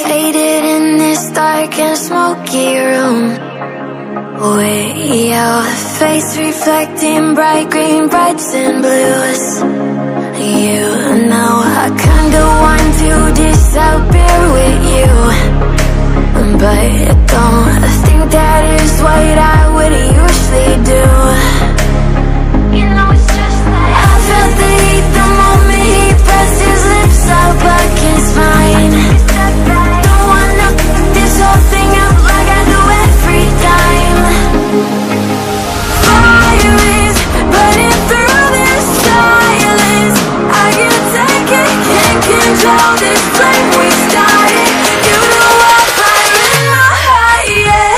Faded in this dark and smoky room, with your face reflecting bright green, brights and blues. You know I kinda want to disappear with you, but don't think that is what I would usually do. You know it's just like I felt the heat the moment he pressed his lips up against mine. Don't wanna f*** this whole thing up like I do every time. Fire is burning through this silence. I can't take it, can't control this flame we started. You know I'm flying high, yeah.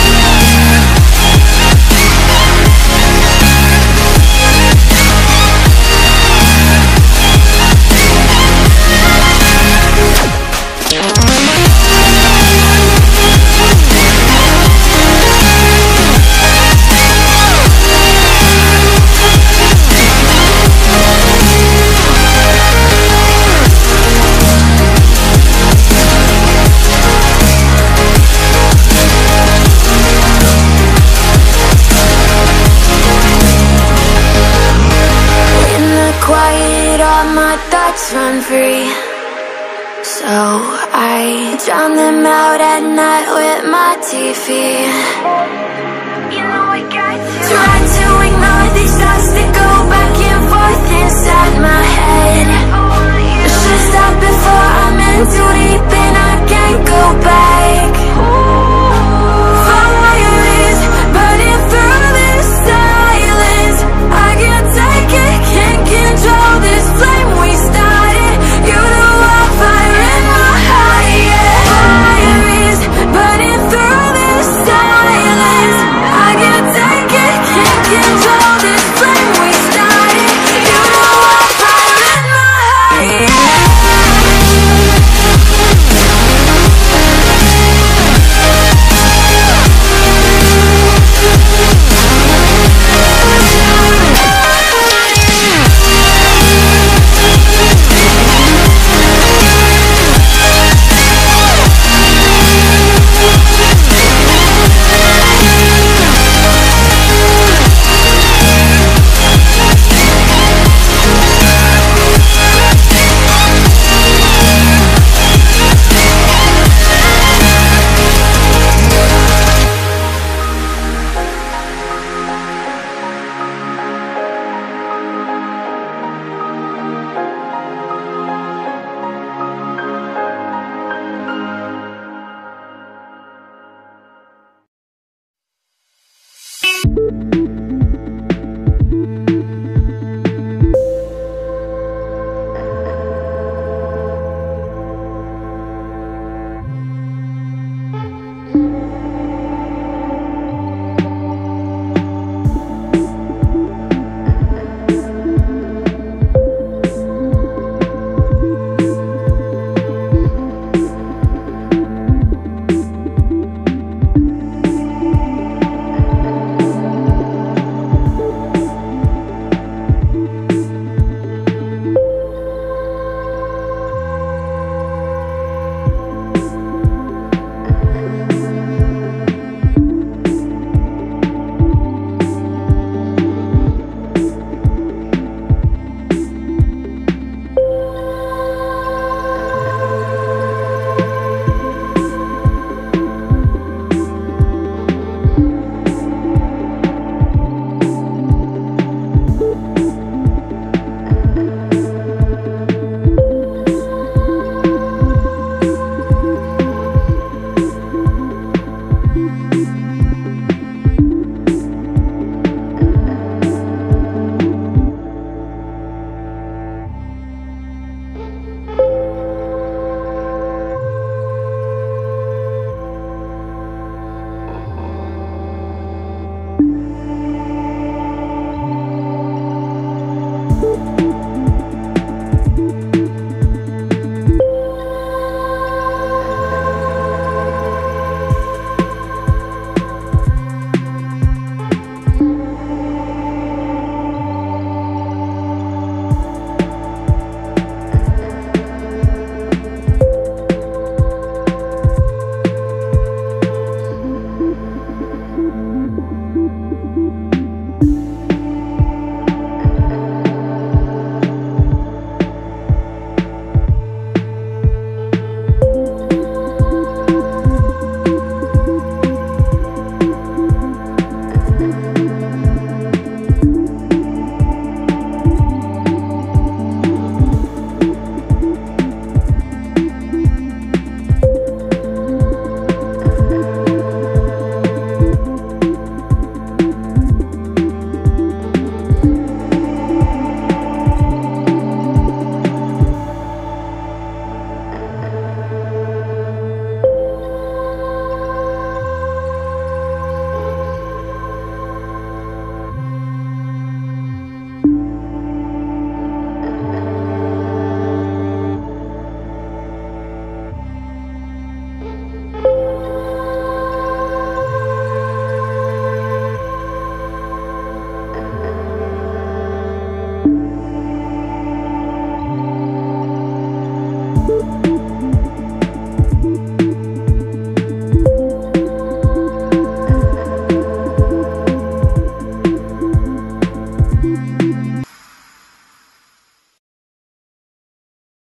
Run free, so I drown them out at night with my TV. You know I got to try to ignore these thoughts that go back and forth inside my head. I should stop before I'm in too deep.